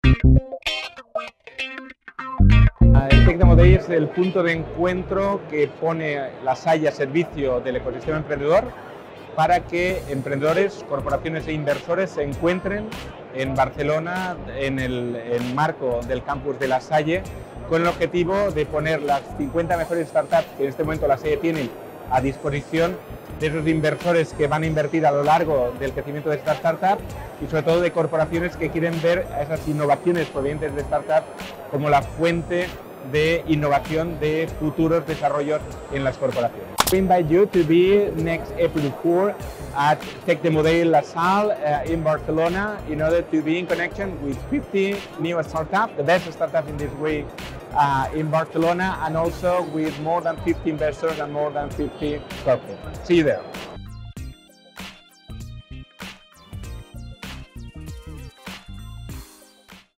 El Tec Demo Day es el punto de encuentro que pone La Salle a servicio del ecosistema emprendedor para que emprendedores, corporaciones e inversores se encuentren en Barcelona en el marco del campus de La Salle, con el objetivo de poner las 50 mejores startups que en este momento La Salle tiene a disposición de esos inversores que van a invertir a lo largo del crecimiento de esta startup y sobre todo de corporaciones que quieren ver a esas innovaciones provenientes de startup como la fuente de innovación de futuros desarrollos en las corporaciones. We invite you to be next April 4 at Tec Demo Day La Salle in Barcelona in order to be in connection with 50 new startups, the best startups in this week in Barcelona, and also with more than 50 investors and more than 50 corporates. See you there.